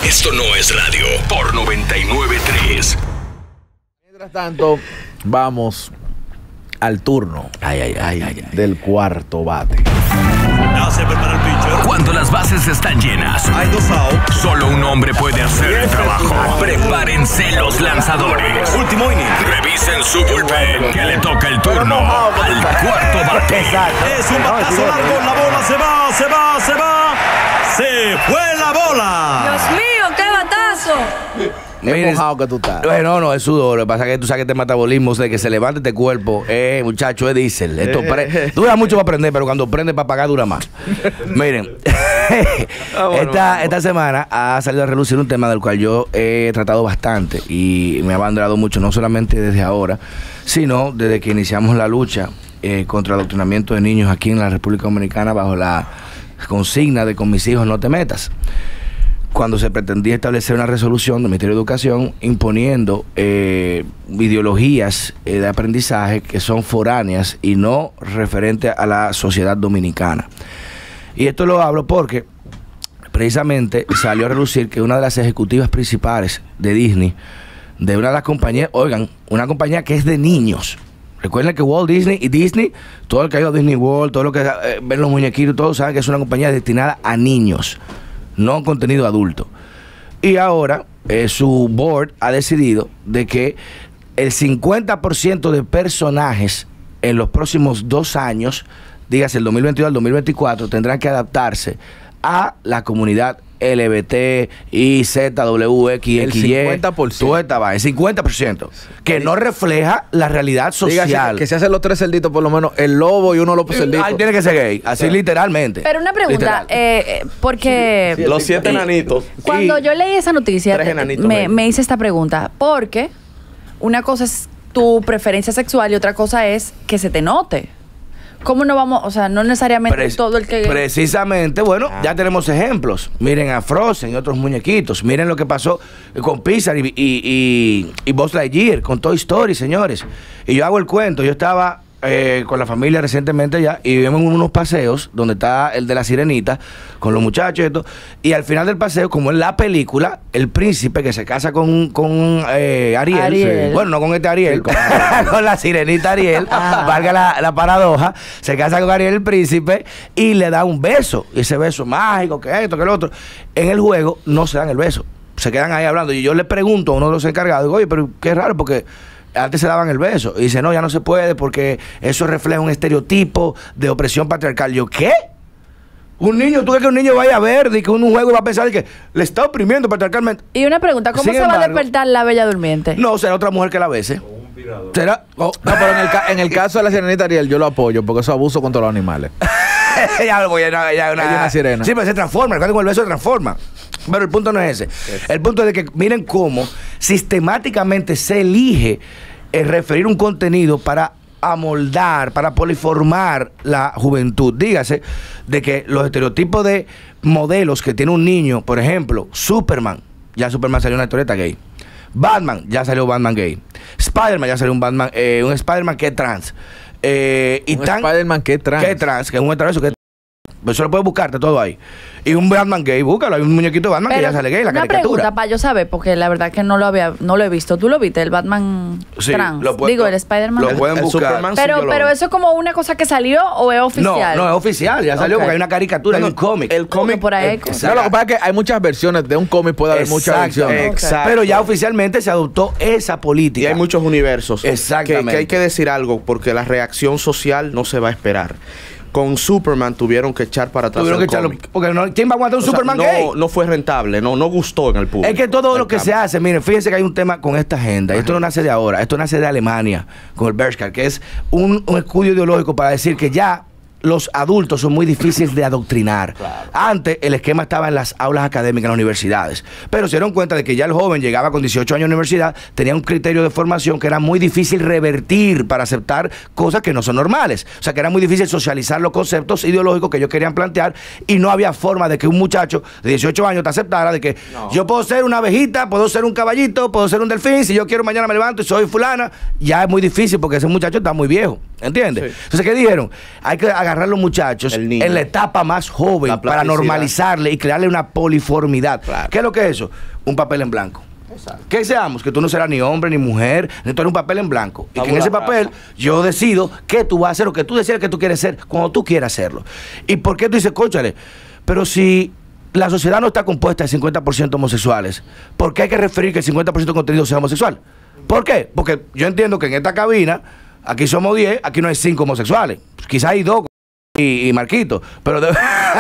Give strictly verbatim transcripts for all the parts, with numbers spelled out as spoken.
Esto no es radio por noventa y nueve tres. Mientras tanto, vamos al turno ay, ay, ay, ay, ay. del cuarto bate. Ya se prepara el pitcher. Cuando las bases están llenas, hay dos outs. Solo un hombre puede hacer el trabajo. Prepárense los lanzadores. Último inning. Revisen su bullpen, que le toca el turno al cuarto bate. Es un batazo largo, la bola se va, se va, se va. Se fue la bola. Dios mío, qué batazo. Qué mojado que tú estás. Bueno, no, es sudor. Lo que pasa es que tú sabes que este metabolismo, de que se levante este cuerpo, eh, muchacho, es diésel. Esto pre dura mucho para aprender, pero cuando prende para pagar dura más. Miren, ah, bueno, esta, bueno. esta semana ha salido a relucir un tema del cual yo he tratado bastante y me ha abanderado mucho, no solamente desde ahora, sino desde que iniciamos la lucha eh, contra el adoctrinamiento de niños aquí en la República Dominicana bajo la consigna de con mis hijos no te metas, cuando se pretendía establecer una resolución del Ministerio de Educación imponiendo eh, ideologías eh, de aprendizaje que son foráneas y no referentes a la sociedad dominicana. Y esto lo hablo porque precisamente salió a relucir que una de las ejecutivas principales de Disney, de una de las compañías, oigan, una compañía que es de niños. Recuerden que Walt Disney y Disney, todo el que ha ido a Disney World, todo lo que eh, ven los muñequitos, todos saben que es una compañía destinada a niños, no contenido adulto. Y ahora eh, su board ha decidido de que el cincuenta por ciento de personajes en los próximos dos años, dígase el dos mil veintidós al dos mil veinticuatro, tendrán que adaptarse a la comunidad L G B T, I, Z, W, X, X, Y. El cincuenta por ciento. Toda esta va, el cincuenta por ciento. Que no refleja la realidad social. Dígase que se hacen los tres cerditos, por lo menos el lobo y uno los cerditos. Ahí tiene que ser gay, así sí. literalmente. Pero una pregunta, eh, porque... Sí, los siete enanitos. Cuando y yo leí esa noticia, me, me hice esta pregunta. Porque una cosa es tu preferencia sexual y otra cosa es que se te note. ¿Cómo no vamos? O sea, no necesariamente Pre todo el que... Precisamente, bueno, ah. ya tenemos ejemplos. Miren a Frozen y otros muñequitos. Miren lo que pasó con Pixar y, y, y, y Buzz Lightyear, con Toy Story, señores. Y yo hago el cuento. Yo estaba eh, con la familia recientemente ya y vimos unos paseos donde está el de la sirenita con los muchachos y esto. Y al final del paseo, como en la película, el príncipe que se casa con, con eh, Ariel, Ariel. Sí. Bueno, no con este Ariel, sí, con, con la sirenita Ariel, ah. valga la, la paradoja, se casa con Ariel el príncipe y le da un beso. Y ese beso mágico, que esto, que lo otro. En el juego no se dan el beso. Se quedan ahí hablando. Y yo le pregunto a uno de los encargados, digo, oye, pero qué raro, porque antes se daban el beso. Y dice, no, ya no se puede porque eso refleja un estereotipo de opresión patriarcal. Yo, ¿qué? Un niño, ¿tú crees que un niño vaya a ver de que un juego va a pensar de que le está oprimiendo patriarcalmente? Y una pregunta, ¿cómo Sin se embargo, va a despertar la bella durmiente? No, será otra mujer que la bese. ¿Será? Oh. No, pero en el, en el caso de la sirenita Ariel, yo lo apoyo porque eso es abuso contra los animales. ya lo voy a ya, ya una, una sirena. Sí, pero se transforma, el con el beso se transforma. Pero el punto no es ese. Yes. El punto es de que miren cómo sistemáticamente se elige el referir un contenido para amoldar, para poliformar la juventud. Dígase de que los estereotipos de modelos que tiene un niño, por ejemplo, Superman, ya Superman salió una historieta gay. Batman, ya salió Batman gay. Spider-Man, ya salió un Batman, eh, un Spider-Man que es trans. Eh, y un tan, Spider-Man que es trans. Que es trans, que es un heteroso que es trans. Eso lo puedes buscarte todo ahí. Y un Batman gay, búscalo. Hay un muñequito de Batman Pero que ya sale gay, la una caricatura. Una pregunta para yo saber, porque la verdad que no lo había, no lo he visto. ¿Tú lo viste, el Batman sí, trans? Lo puede, Digo, lo, el Spider-Man. Lo pueden el, buscar. Superman, pero sí, pero eso es como una cosa que salió o es oficial. No, no es oficial. Ya salió okay. porque hay una caricatura, no, hay un cómic. El cómic por ahí. El, no, lo que pasa es que hay muchas versiones de un cómic, puede haber exacto, muchas versiones. Exacto. Pero ya oficialmente se adoptó esa política. Y hay muchos universos. Exactamente. Que, que hay que decir algo porque la reacción social no se va a esperar. Con Superman tuvieron que echar para atrás tuvieron el que echarlo, porque no, ¿quién va a aguantar un o sea, Superman no, gay? No fue rentable, no, no gustó en el público. Es que todo lo que cambio. se hace, miren, fíjense que hay un tema con esta agenda. Ajá. Esto no nace de ahora, esto nace de Alemania, con el Bershka, que es un, un estudio ideológico para decir que ya los adultos son muy difíciles de adoctrinar. Claro. Antes el esquema estaba en las aulas académicas, en las universidades. Pero se dieron cuenta de que ya el joven llegaba con dieciocho años a la universidad, tenía un criterio de formación que era muy difícil revertir para aceptar cosas que no son normales. O sea, que era muy difícil socializar los conceptos ideológicos que ellos querían plantear y no había forma de que un muchacho de dieciocho años te aceptara de que no. yo puedo ser una abejita, puedo ser un caballito, puedo ser un delfín, si yo quiero mañana me levanto y soy fulana. Ya es muy difícil porque ese muchacho está muy viejo. ¿entiendes? Sí. Entonces, ¿qué dijeron? Hay que agarrar a los muchachos en la etapa más joven para normalizarle y crearle una poliformidad. Claro. ¿Qué es lo que es eso? Un papel en blanco. Exacto. ¿Qué deseamos? Que tú no serás ni hombre ni mujer, ni tú eres un papel en blanco. Y que en ese papel yo decido qué tú vas a hacer o que tú decides que tú quieres ser cuando tú quieras hacerlo. ¿Y por qué tú dices, cónchale? Pero si la sociedad no está compuesta de cincuenta por ciento homosexuales, ¿por qué hay que referir que el cincuenta por ciento de contenido sea homosexual? ¿Por qué? Porque yo entiendo que en esta cabina, aquí somos diez, aquí no hay cinco homosexuales. Quizá hay dos. Y, y Marquito, pero de...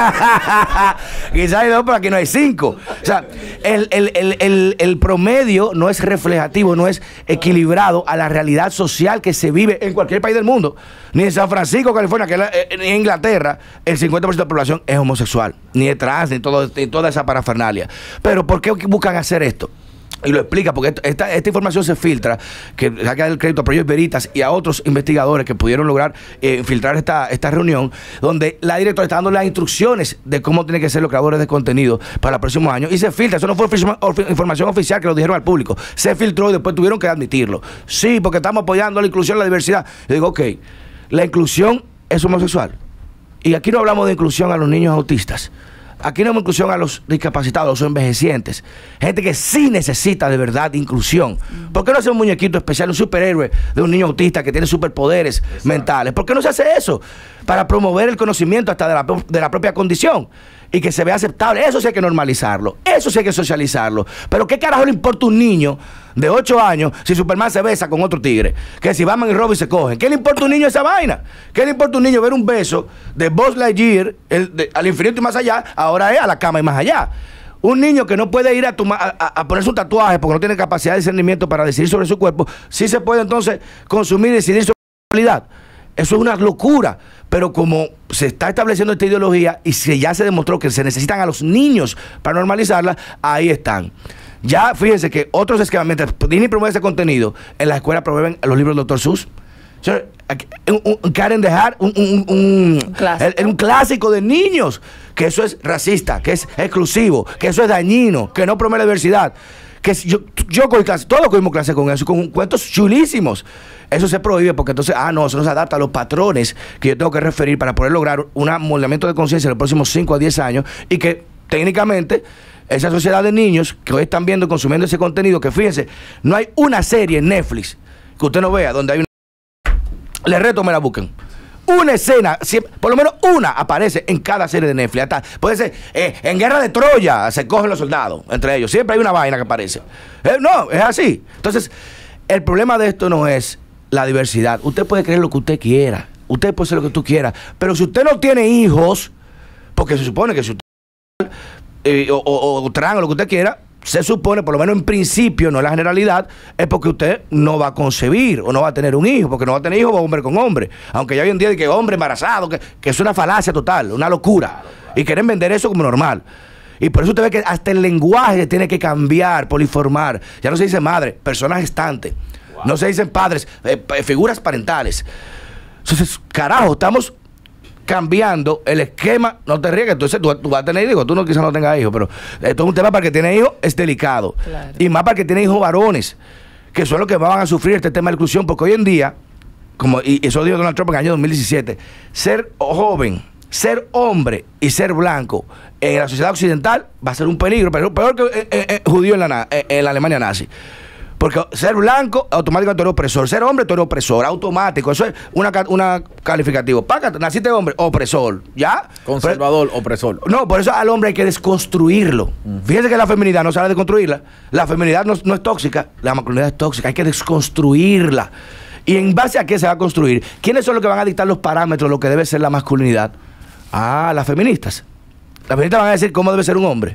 quizás hay dos, pero aquí no hay cinco. O sea, el, el, el, el, el promedio no es reflejativo, no es equilibrado a la realidad social que se vive en cualquier país del mundo. Ni en San Francisco, California, que es la, eh, ni en Inglaterra, el cincuenta por ciento de la población es homosexual, ni es trans, ni, todo, ni toda esa parafernalia. Pero ¿por qué buscan hacer esto? Y lo explica, porque esta, esta información se filtra, que hay que dar el crédito a Proyecto Veritas y a otros investigadores que pudieron lograr eh, infiltrar esta, esta reunión, donde la directora está dando las instrucciones de cómo tienen que ser los creadores de contenido para el próximo año. Y se filtra, eso no fue información oficial que lo dijeron al público, se filtró y después tuvieron que admitirlo. Sí, porque estamos apoyando la inclusión y la diversidad. Yo digo, ok, la inclusión es homosexual. Y aquí no hablamos de inclusión a los niños autistas. Aquí no hay inclusión a los discapacitados, a los envejecientes. Gente que sí necesita de verdad inclusión. ¿Por qué no hace un muñequito especial, un superhéroe de un niño autista que tiene superpoderes Exacto. mentales? ¿Por qué no se hace eso? Para promover el conocimiento hasta de la, de la propia condición y que se vea aceptable. Eso sí hay que normalizarlo. Eso sí hay que socializarlo. Pero ¿qué carajo le importa a un niño de ocho años si Superman se besa con otro tigre? Que si Batman y Robin se cogen. ¿Qué le importa a un niño esa vaina? ¿Qué le importa a un niño ver un beso de Buzz Lightyear el, de, al infinito y más allá? Ahora es a la cama y más allá. Un niño que no puede ir a, a, a, a ponerse un tatuaje porque no tiene capacidad de discernimiento para decidir sobre su cuerpo, sí se puede entonces consumir y decidir sobre su realidad. Eso es una locura. Pero como se está estableciendo esta ideología y se ya se demostró que se necesitan a los niños para normalizarla, ahí están. Ya fíjense que otros esquemas, mientras Disney promueve ese contenido, en las escuelas promueven los libros del doctor Seuss. O sea, un, un Karen de Hart, un, un, un, un, clásico. El, un clásico de niños, que eso es racista, que es exclusivo, que eso es dañino, que no promueve la diversidad. Que yo, yo cogí clase, todos cogimos clase con eso, con cuentos chulísimos. Eso se prohíbe porque entonces, ah, no, eso no se adapta a los patrones que yo tengo que referir para poder lograr un amoldamiento de conciencia en los próximos cinco a diez años y que técnicamente esa sociedad de niños que hoy están viendo y consumiendo ese contenido, que fíjense, no hay una serie en Netflix que usted no vea donde hay una... Les reto, me la busquen. Una escena, por lo menos una aparece en cada serie de Netflix. Hasta, puede ser, eh, en Guerra de Troya se cogen los soldados entre ellos. Siempre hay una vaina que aparece. Eh, no, es así. Entonces, el problema de esto no es la diversidad. Usted puede creer lo que usted quiera. Usted puede ser lo que tú quiera. Pero si usted no tiene hijos, porque se supone que si usted eh, o, o, o trans o lo que usted quiera, se supone, por lo menos en principio, no en la generalidad, es porque usted no va a concebir o no va a tener un hijo, porque no va a tener hijos hombre con hombre. Aunque ya hoy en día de que hombre embarazado, que, que es una falacia total, una locura. Y quieren vender eso como normal. Y por eso usted ve que hasta el lenguaje tiene que cambiar, poliformar. Ya no se dice madre, persona gestante. Wow. No se dicen padres, eh, figuras parentales. Entonces, carajo, estamos cambiando el esquema. No te ríes, entonces tú, tú vas a tener hijos. Tú no, quizás no tengas hijos, pero esto es un tema para el que tiene hijos, es delicado. Claro. Y más para el que tiene hijos varones, que son los que van a sufrir este tema de inclusión, porque hoy en día, como y eso dijo Donald Trump en el año dos mil diecisiete, ser joven, ser hombre y ser blanco en la sociedad occidental va a ser un peligro, pero peor que eh, eh, judío en la, eh, en la Alemania nazi. Porque ser blanco, automáticamente tú eres opresor. Ser hombre, tú eres opresor, automático. Eso es una, una calificativo. Págate, naciste hombre, opresor. ¿Ya? Conservador, pero, opresor. No, por eso al hombre hay que desconstruirlo. Uh-huh. Fíjense que la feminidad no se habla de construirla. La feminidad no, no es tóxica, la masculinidad es tóxica. Hay que desconstruirla. ¿Y en base a qué se va a construir? ¿Quiénes son los que van a dictar los parámetros de lo que debe ser la masculinidad? Ah, las feministas. Las feministas van a decir cómo debe ser un hombre.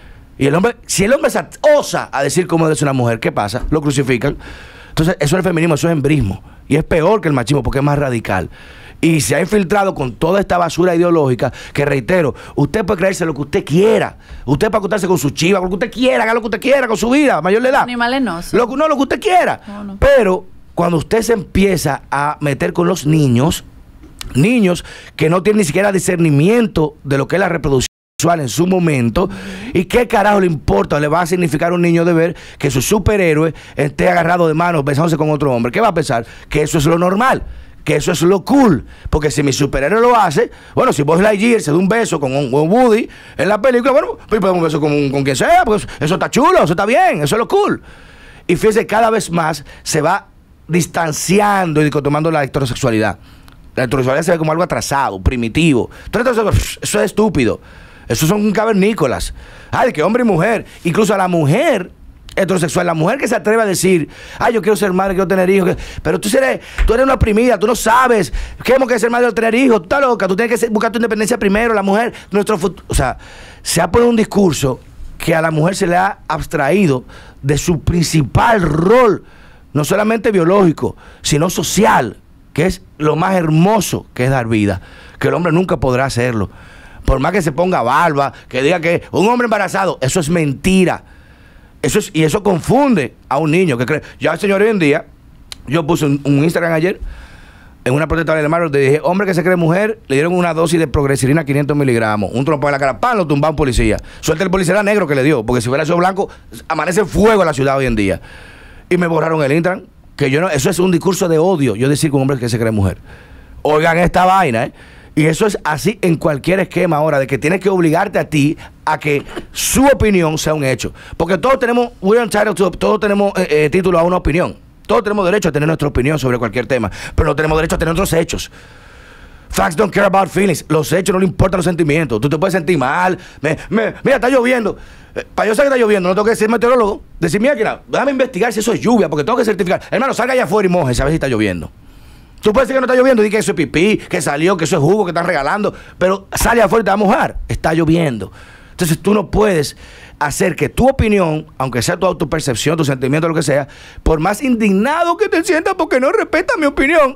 Y el hombre, si el hombre se osa a decir cómo debe ser una mujer, ¿qué pasa? Lo crucifican. Entonces, eso es el feminismo, eso es embrismo. Y es peor que el machismo porque es más radical. Y se ha infiltrado con toda esta basura ideológica que, reitero, usted puede creerse lo que usted quiera. Usted puede acostarse con su chiva, con lo que usted quiera, haga lo que usted quiera con su vida, a mayor de edad. Animales no. Sí. Lo, no, lo que usted quiera. No, no. Pero cuando usted se empieza a meter con los niños, niños que no tienen ni siquiera discernimiento de lo que es la reproducción en su momento, y qué carajo le importa, le va a significar a un niño de ver que su superhéroe esté agarrado de manos besándose con otro hombre. ¿Qué va a pensar? Que eso es lo normal, que eso es lo cool. Porque si mi superhéroe lo hace, bueno, si Buzz Lightyear se da un beso con un, un Woody en la película, bueno, pues podemos un beso con, con quien sea, porque eso está chulo, eso está bien, eso es lo cool. Y fíjese, cada vez más se va distanciando y dicotomando la heterosexualidad. La heterosexualidad se ve como algo atrasado, primitivo. Entonces, eso es estúpido. Esos son cavernícolas. Ay, que hombre y mujer. Incluso a la mujer heterosexual, la mujer que se atreve a decir, ay, yo quiero ser madre, quiero tener hijos, pero tú eres, tú eres una oprimida, tú no sabes qué hemos que ser madre o tener hijos, tú estás loca, tú tienes que ser, buscar tu independencia primero, la mujer, nuestro futuro. O sea, se ha puesto un discurso que a la mujer se le ha abstraído de su principal rol, no solamente biológico, sino social, que es lo más hermoso que es dar vida, que el hombre nunca podrá hacerlo. Por más que se ponga barba, que diga que un hombre embarazado, eso es mentira. Eso es, y eso confunde a un niño que cree. Ya, señor, hoy en día, yo puse un, un Instagram ayer, en una protesta de hermano, le dije, hombre que se cree mujer, le dieron una dosis de progresirina quinientos miligramos, un trompo en la cara, pan, lo tumba un policía. Suelta el policía era negro que le dio, porque si hubiera sido blanco, amanece fuego en la ciudad hoy en día. Y me borraron el Instagram, que yo no, eso es un discurso de odio, yo decir con hombre que se cree mujer. Oigan esta vaina, ¿eh? Y eso es así en cualquier esquema ahora, de que tienes que obligarte a ti a que su opinión sea un hecho. Porque todos tenemos, we're entitled to, todos tenemos eh, eh, título a una opinión. Todos tenemos derecho a tener nuestra opinión sobre cualquier tema, pero no tenemos derecho a tener otros hechos. Facts don't care about feelings. Los hechos no le importan los sentimientos. Tú te puedes sentir mal. Me, me, mira, está lloviendo. Eh, para yo saber que está lloviendo, no tengo que ser meteorólogo. Decir, mira, déjame investigar si eso es lluvia, porque tengo que certificar. Hermano, salga allá afuera y moje, sabes si está lloviendo. Tú puedes decir que no está lloviendo, di que eso es pipí, que salió, que eso es jugo, que están regalando, pero sale afuera y te va a mojar. Está lloviendo. Entonces tú no puedes hacer que tu opinión, aunque sea tu autopercepción, tu sentimiento, lo que sea, por más indignado que te sientas porque no respetas mi opinión,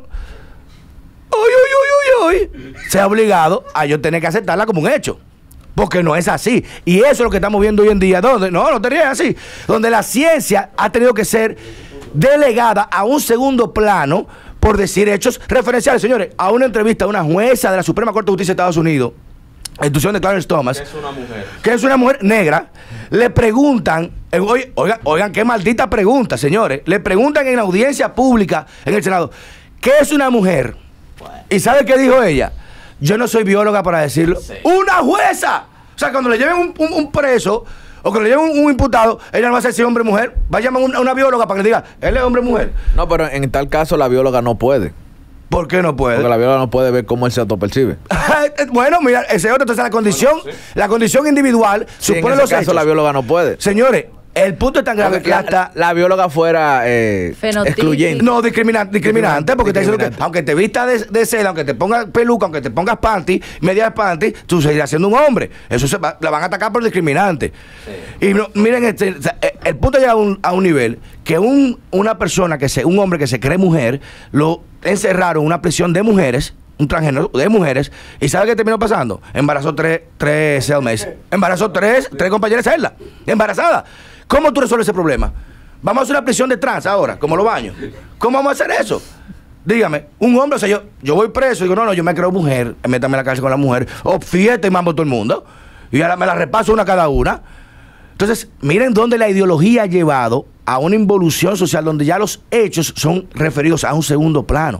uy, uy, uy, uy, uy, sea obligado a yo tener que aceptarla como un hecho. Porque no es así. Y eso es lo que estamos viendo hoy en día. ¿Dónde? No, no te ríes así. Donde la ciencia ha tenido que ser delegada a un segundo plano por decir hechos referenciales. Señores, a una entrevista a una jueza de la Suprema Corte de Justicia de Estados Unidos, la institución de Clarence Thomas, que es una mujer, que es una mujer negra, le preguntan, eh, oigan, oigan, oigan, qué maldita pregunta, señores, le preguntan en la audiencia pública en el Senado, ¿qué es una mujer? ¿Y sabe qué dijo ella? Yo no soy bióloga para decirlo. Sí. ¡Una jueza! O sea, cuando le lleven un, un, un preso o que le lleven un, un imputado, ella no va a ser si hombre o mujer. Va a llamar a una, una bióloga para que le diga, él es hombre o mujer. No, pero en tal caso la bióloga no puede. ¿Por qué no puede? Porque la bióloga no puede ver cómo él se autopercibe. Bueno, mira, ese otro, entonces la condición, bueno, sí. la condición individual sí, supone en ese los caso hechos. La bióloga no puede. Señores, el punto es tan grave que la, hasta la bióloga fuera eh, excluyente. No, discriminante, discriminante, porque te diciendo que aunque te vistas de, de seda, aunque te pongas peluca, aunque te pongas panty, medias panty, tú seguirás siendo un hombre. Eso se va, la van a atacar por discriminante. Sí. Y no, miren, este, el punto llega a un, a un nivel que un, una persona, que se, un hombre que se cree mujer, lo encerraron en una prisión de mujeres, un transgénero de mujeres, y ¿sabe qué terminó pasando? Embarazó tres, tres cellmates. Embarazó tres, tres compañeras de celda. Embarazada. ¿Cómo tú resuelves ese problema? Vamos a hacer una prisión de trans ahora, como los baños. ¿Cómo vamos a hacer eso? Dígame, un hombre, o sea, yo, yo voy preso y digo, no, no, yo me creo mujer, métame en la cárcel con la mujer, o fiesta y mambo todo el mundo, y ahora me la repaso una cada una. Entonces, miren dónde la ideología ha llevado a una involución social donde ya los hechos son referidos a un segundo plano.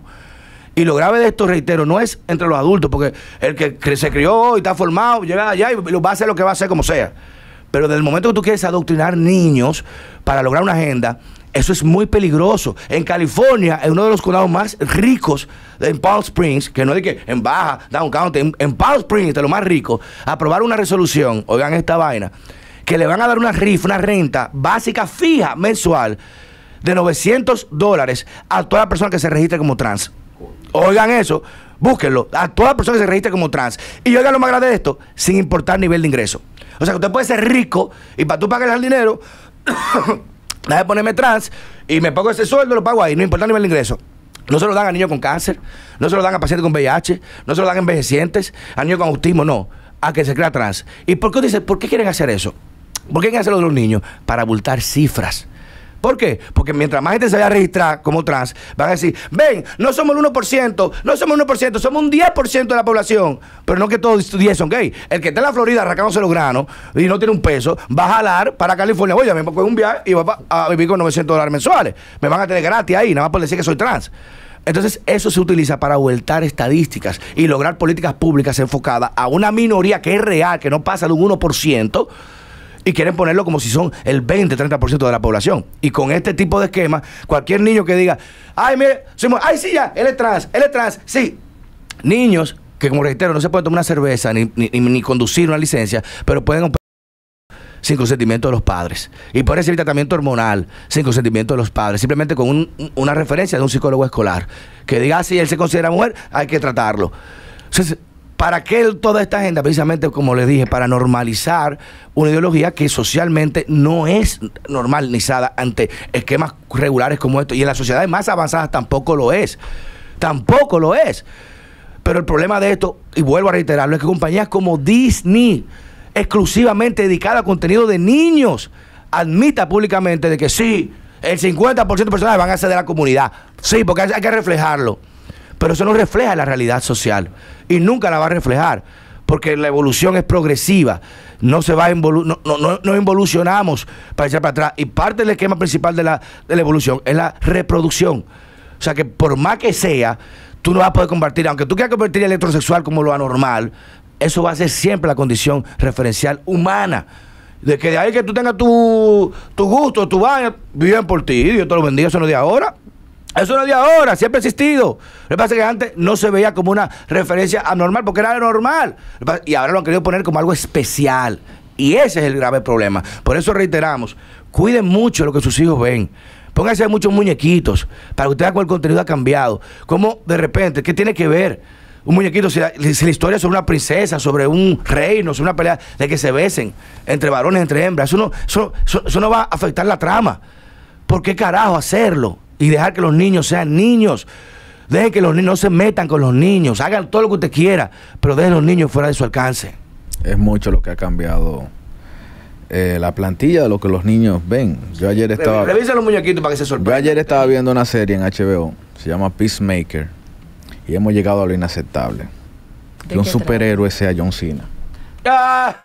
Y lo grave de esto, reitero, no es entre los adultos, porque el que se crió y está formado, llega allá y va a hacer lo que va a hacer como sea. Pero desde el momento que tú quieres adoctrinar niños para lograr una agenda, eso es muy peligroso. En California, en uno de los condados más ricos, en Palm Springs, que no es de que en Baja, Down County, en, en Palm Springs, de lo más rico, aprobaron una resolución, oigan esta vaina, que le van a dar una rifa, una renta básica fija mensual de novecientos dólares a toda persona que se registre como trans. Oigan eso, búsquenlo, a toda persona que se registre como trans. Y oigan lo más grande de esto, sin importar nivel de ingreso. O sea, que usted puede ser rico y para tú pagarle el dinero, déjame ponerme trans y me pago ese sueldo, lo pago ahí, no importa el nivel de ingreso. No se lo dan a niños con cáncer, no se lo dan a pacientes con V I H, no se lo dan a envejecientes, a niños con autismo, no, a que se crea trans. ¿Y por qué dice, por qué quieren hacer eso? ¿Por qué quieren hacerlo de los niños? Para abultar cifras. ¿Por qué? Porque mientras más gente se vaya a registrar como trans, van a decir, ven, no somos el uno por ciento, no somos el uno por ciento, somos un diez por ciento de la población, pero no que todos diez son gay. El que está en la Florida arrancándose los granos y no tiene un peso, va a jalar para California. Oye, me pongo un viaje y va a vivir con novecientos dólares mensuales. Me van a tener gratis ahí, nada más por decir que soy trans. Entonces, eso se utiliza para vueltar estadísticas y lograr políticas públicas enfocadas a una minoría que es real, que no pasa de un uno por ciento, y quieren ponerlo como si son el veinte, treinta por ciento de la población. Y con este tipo de esquema, cualquier niño que diga, ay, mire, somos, ay, sí, ya, él es trans, él es trans, sí. Niños que, como reitero, no se pueden tomar una cerveza ni, ni, ni conducir una licencia, pero pueden operar sin consentimiento de los padres. Y puede recibir tratamiento hormonal sin consentimiento de los padres, simplemente con un, una referencia de un psicólogo escolar. Que diga, si él se considera mujer, hay que tratarlo. Entonces, ¿para qué toda esta agenda? Precisamente, como les dije, para normalizar una ideología que socialmente no es normalizada ante esquemas regulares como estos. Y en las sociedades más avanzadas tampoco lo es. Tampoco lo es. Pero el problema de esto, y vuelvo a reiterarlo, es que compañías como Disney, exclusivamente dedicada a contenido de niños, admita públicamente de que sí, el cincuenta por ciento de personas van a ser de la comunidad. Sí, porque hay que reflejarlo. Pero eso no refleja la realidad social. Y nunca la va a reflejar. Porque la evolución es progresiva. No se va a involu no, no, no, no involucionamos para echar para atrás. Y parte del esquema principal de la, de la evolución es la reproducción. O sea que por más que sea, tú no vas a poder convertir, aunque tú quieras convertir el heterosexual como lo anormal, eso va a ser siempre la condición referencial humana. De que de ahí que tú tengas tu, tu gusto, tu vaina, viven por ti, Dios te lo bendiga, eso no es de ahora. Eso no es de ahora, siempre ha existido. Lo que pasa es que antes no se veía como una referencia anormal, porque era normal. Y ahora lo han querido poner como algo especial. Y ese es el grave problema. Por eso reiteramos, cuiden mucho lo que sus hijos ven. Pónganse muchos muñequitos para que ustedes vean cómo el contenido ha cambiado. Como de repente, ¿qué tiene que ver un muñequito? Si la, si la historia es sobre una princesa, sobre un reino, sobre una pelea de que se besen entre varones, entre hembras, eso no, eso, eso, eso no va a afectar la trama. ¿Por qué carajo hacerlo? Y dejar que los niños sean niños. Dejen que los niños no se metan con los niños. Hagan todo lo que usted quiera, pero dejen a los niños fuera de su alcance. Es mucho lo que ha cambiado eh, la plantilla de lo que los niños ven. Yo ayer estaba... Revisa los muñequitos para que se sorprendan. Yo ayer estaba viendo una serie en H B O. Se llama Peacemaker. Y hemos llegado a lo inaceptable. Que un superhéroe sea John Cena. ¡Ah!